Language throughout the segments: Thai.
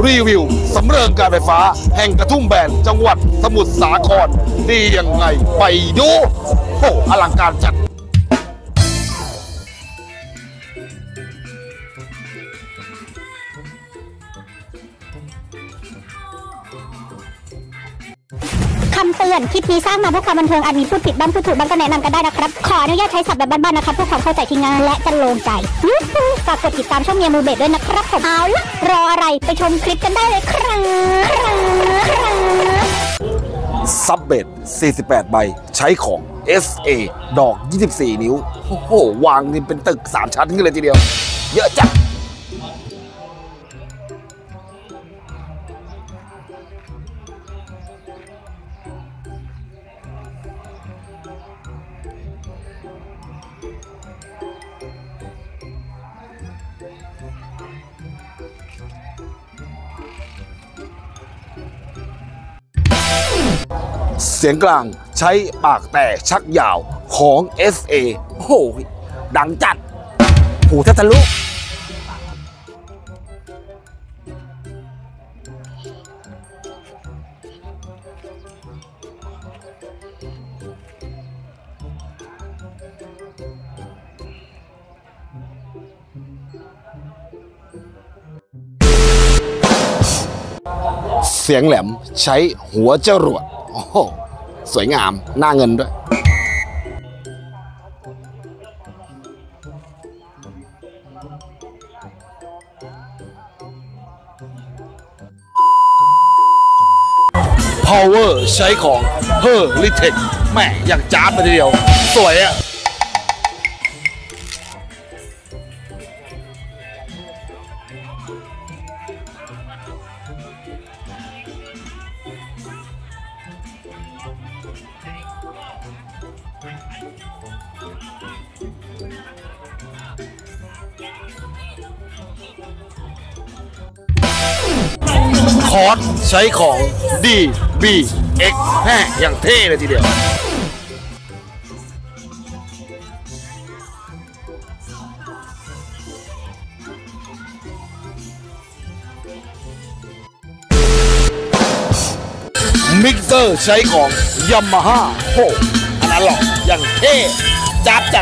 รีวิวสำเริงการไฟฟ้าแห่งกระทุ่มแบนจังหวัดสมุทรสาครดียังไงไปดูโอ้อลังการจัดคำเตือนคลิปนี้สร้างมาเพื่อความบันเทิงอาจมีพูดผิดบ้างพูดถูกบ้างก็แนะนำกันได้นะครับขออนุญาตใช้ศัพท์แบบบ้านๆนะครับเพื่อความเข้าใจที่ง่ายและจะลงใจฝากกดติดตามช่องเมียมือเบสด้วยนะครับผมเอาละรออะไรไปชมคลิปกันได้เลยครับซับเบด48 ใบใช้ของ SA ดอก 24 นิ้วโอ้โหวางนี่เป็นตึก3 ชั้นกันเลยทีเดียวเยอะจังเสียงกลางใช้ปากแต่ชักยาวของ SA โอ้โหดังจัดหูแทบทะลุเสียงแหลมใช้หัวจรวดโอ้โหสวยงามหน้าเงินด้วยPower ใช้ของเฮอร์ลิเทคแม่อย่างจ้าบมาทีเดียวสวยอะคอร์สใช้ของ DBX แม่อย่างเท่เลยทีเดียวมิกเซอร์ใช้ของ Yamaha โอ้อันนั้นหรอกอย่างเท่จัด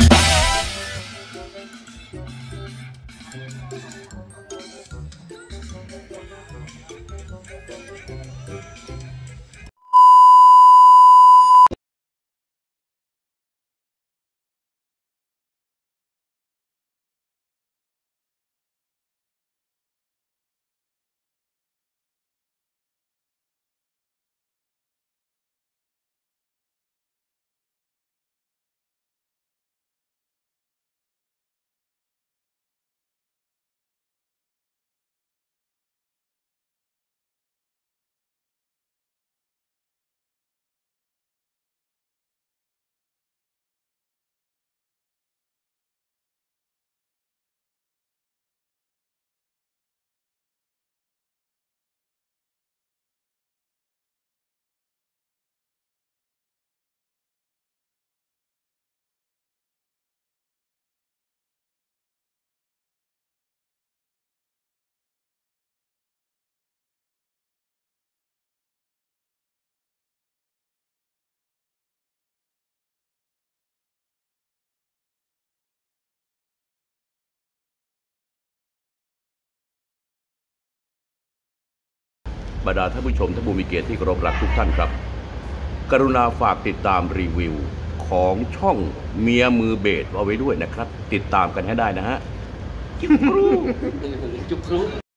บรรดาท่านผู้ชมท่านผู้มีเกียรติที่เคารพรักทุกท่านครับกรุณาฝากติดตามรีวิวของช่องเมียมือเบสเอาไว้ด้วยนะครับติดตามกันให้ได้นะฮะจุ๊บครู